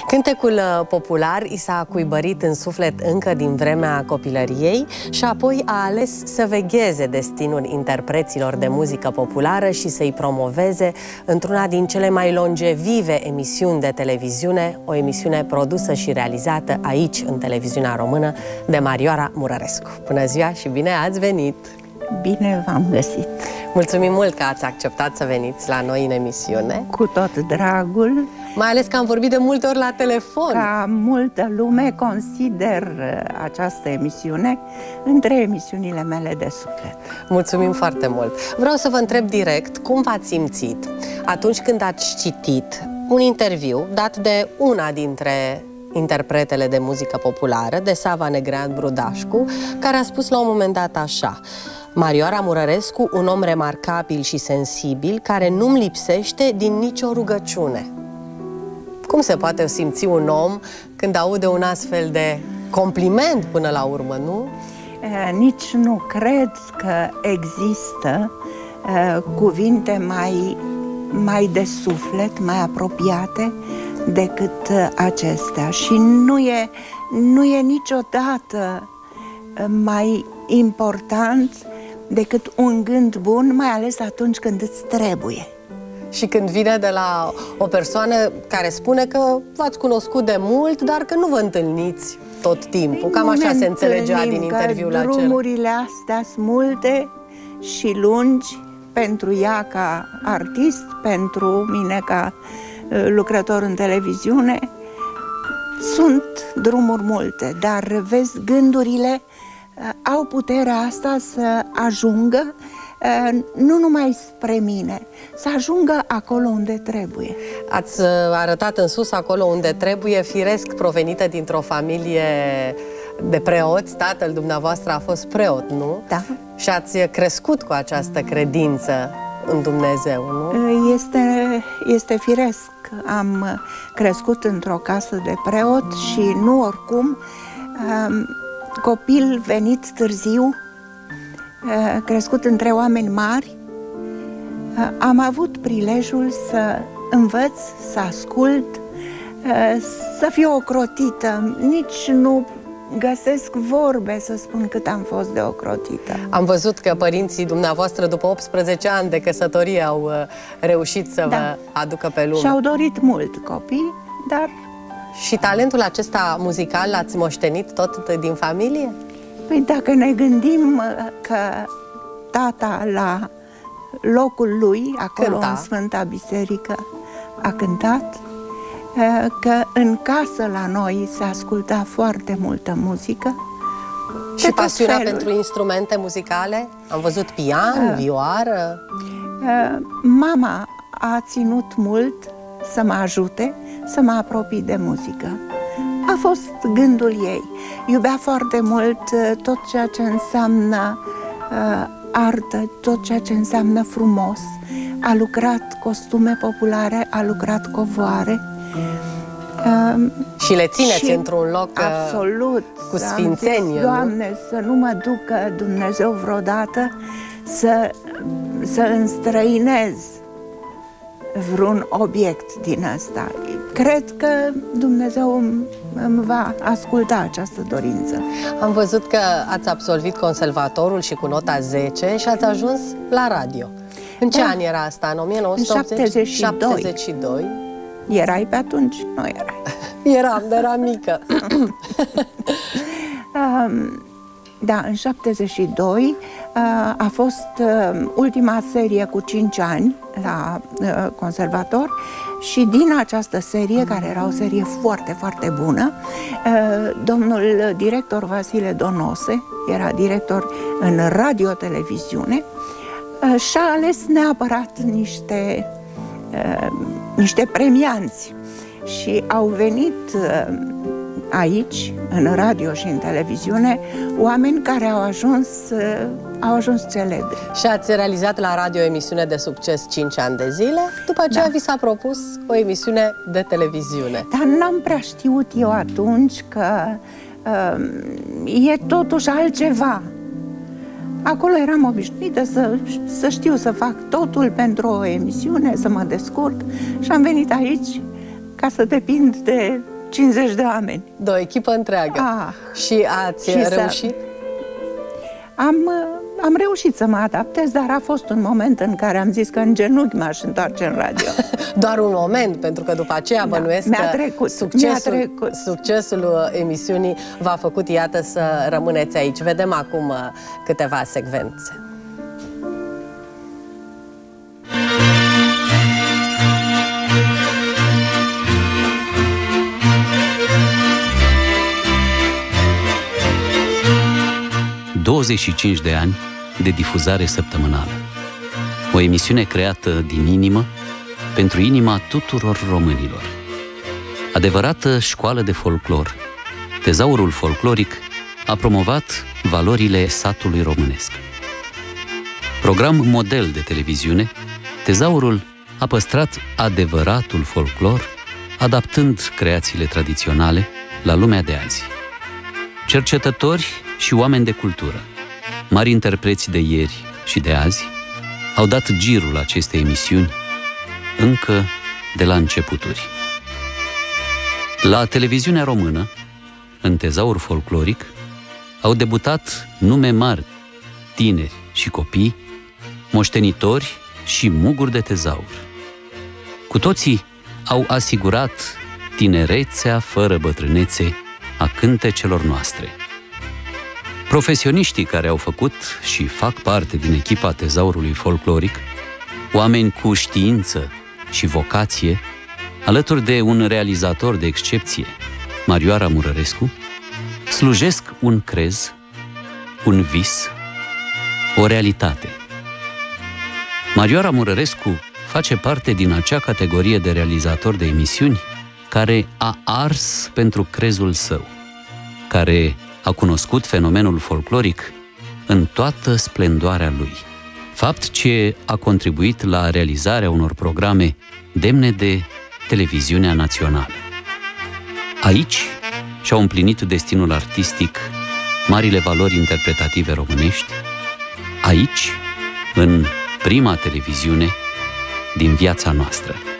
Cântecul popular i s-a cuibărit în suflet încă din vremea copilăriei și apoi a ales să vegheze destinul interpreților de muzică populară și să-i promoveze într-una din cele mai longevive emisiuni de televiziune, o emisiune produsă și realizată aici, în televiziunea română, de Marioara Murărescu. Bună ziua și bine ați venit! Bine v-am găsit! Mulțumim mult că ați acceptat să veniți la noi în emisiune. Cu tot dragul. Mai ales că am vorbit de multe ori la telefon. Ca multă lume consider această emisiune între emisiunile mele de suflet. Mulțumim foarte mult. Vreau să vă întreb direct cum v-ați simțit atunci când ați citit un interviu dat de una dintre interpretele de muzică populară, de Sava Negrean Brudașcu, care a spus la un moment dat așa: Marioara Murărescu, un om remarcabil și sensibil, care nu-mi lipsește din nicio rugăciune. Cum se poate simți un om când aude un astfel de compliment până la urmă, nu? Nici nu cred că există cuvinte mai de suflet, mai apropiate decât acestea. Și nu e niciodată mai important decât un gând bun, mai ales atunci când îți trebuie. Și când vine de la o persoană care spune că v-ați cunoscut de mult, dar că nu vă întâlniți tot timpul. Cam așa se înțelegea din interviul acela. Drumurile astea sunt multe și lungi pentru ea ca artist, pentru mine ca lucrător în televiziune. Sunt drumuri multe, dar vezi, gândurile au puterea asta să ajungă nu numai spre mine, să ajungă acolo unde trebuie. Ați arătat în sus acolo unde trebuie, firesc provenită dintr-o familie de preoți. Tatăl dumneavoastră a fost preot, nu? Da. Și ați crescut cu această credință în Dumnezeu, nu? Este firesc. Am crescut într-o casă de preot și nu oricum. Copil venit târziu, crescut între oameni mari, am avut prilejul să învăț, să ascult, să fiu ocrotită. Nici nu găsesc vorbe să spun cât am fost de ocrotită. Am văzut că părinții dumneavoastră, după 18 ani de căsătorie, au reușit să vă aducă pe lume. Și-au dorit mult copii, dar... Și talentul acesta muzical l-ați moștenit tot din familie? Păi dacă ne gândim că tata la locul lui, acolo în Sfânta Biserică, a cântat, că în casă la noi se asculta foarte multă muzică. Și pasiunea pentru instrumente muzicale? Am văzut pian, vioară. Mama a ținut mult să mă ajute să mă apropii de muzică. A fost gândul ei. Iubea foarte mult tot ceea ce înseamnă artă, tot ceea ce înseamnă frumos. A lucrat costume populare, a lucrat covoare. Și le țineți într-un loc absolut, cu sfințenie, Doamne, să nu mă ducă Dumnezeu vreodată să înstrăinez vreun obiect din ăsta. Cred că Dumnezeu îmi va asculta această dorință. Am văzut că ați absolvit conservatorul și cu nota 10 și ați ajuns la radio. În ce an era asta? În 1972? Erai pe atunci? Nu erai. Eram mică. Da, în 72 a fost ultima serie cu 5 ani la conservator și din această serie, care era o serie foarte, foarte bună, domnul director Vasile Donose, era director în radio-televiziune, și-a ales neapărat niște premianți și au venit aici, în radio și în televiziune, oameni care au ajuns celebri. Și ați realizat la radio o emisiune de succes 5 ani de zile, după aceea vi s-a propus o emisiune de televiziune. Dar n-am prea știut eu atunci că e totuși altceva. Acolo eram obișnuită să știu să fac totul pentru o emisiune, să mă descurc, și am venit aici ca să depind 50 de oameni. De o echipă întreagă. Și ați reușit? Am reușit să mă adaptez, dar a fost un moment în care am zis că în genunchi m-aș întoarce în radio. Doar un moment, pentru că după aceea bănuiesc că succesul emisiunii v-a făcut, iată, să rămâneți aici. Vedem acum câteva secvențe. ...25 de ani de difuzare săptămânală. O emisiune creată din inimă, pentru inima tuturor românilor. Adevărată școală de folclor, Tezaurul folcloric a promovat valorile satului românesc. Program model de televiziune, Tezaurul a păstrat adevăratul folclor, adaptând creațiile tradiționale la lumea de azi. Cercetători și oameni de cultură, mari interpreți de ieri și de azi, au dat girul acestei emisiuni încă de la începuturi. La televiziunea română, în Tezaur folcloric, au debutat nume mari, tineri și copii, moștenitori și muguri de tezaur. Cu toții au asigurat tinerețea fără bătrânețe a cântecelor noastre. Profesioniștii care au făcut și fac parte din echipa Tezaurului folcloric, oameni cu știință și vocație, alături de un realizator de excepție, Marioara Murărescu, slujesc un crez, un vis, o realitate. Marioara Murărescu face parte din acea categorie de realizator de emisiuni care a ars pentru crezul său, care a cunoscut fenomenul folcloric în toată splendoarea lui. Fapt ce a contribuit la realizarea unor programe demne de televiziunea națională. Aici și-au împlinit destinul artistic marile valori interpretative românești, aici, în prima televiziune din viața noastră.